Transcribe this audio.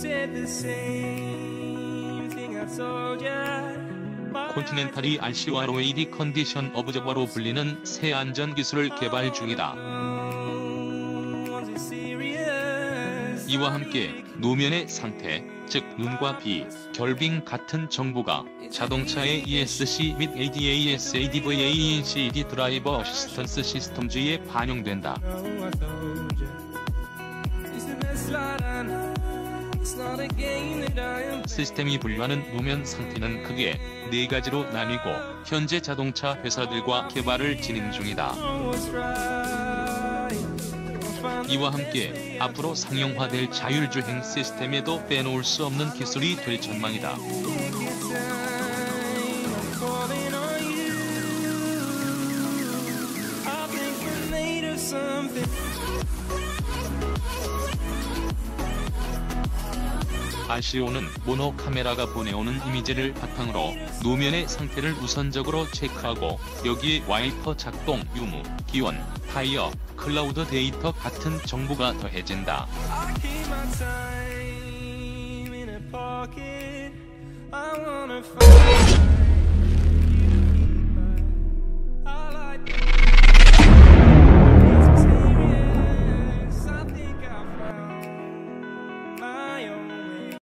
콘티넨탈이 RC와 로에이디 컨디션 오브저버로 불리는 새 안전 기술을 개발 중이다. 이와 함께 노면의 상태, 즉 눈과 비, 결빙 같은 정보가 자동차의 ESC 및 ADAS, ADVAENCD 드라이버 어시스턴스 시스템즈에 반영된다. 시스템이 분류하는 노면 상태는 크게 4가지로 나뉘고 현재 자동차 회사들과 개발을 진행 중이다. 이와 함께 앞으로 상용화될 자율주행 시스템에도 빼놓을 수 없는 기술이 될 전망이다. RCO는 모노 카메라가 보내오는 이미지를 바탕으로 노면의 상태를 우선적으로 체크하고 여기에 와이퍼 작동 유무, 기온, 타이어, 클라우드 데이터 같은 정보가 더해진다. I wanna find